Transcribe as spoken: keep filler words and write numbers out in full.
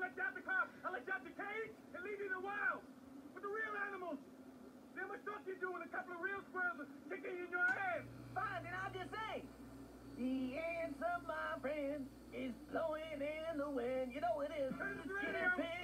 let you out the car, I let you out the cage, and leave you in the wild with the real animals. See how much stuff you do when a couple of real squirrels are kicking you in your ass. Fine, then I'll just say, the answer, my friend, is blowing in the wind. You know it is. Turn this Skinny radio. pig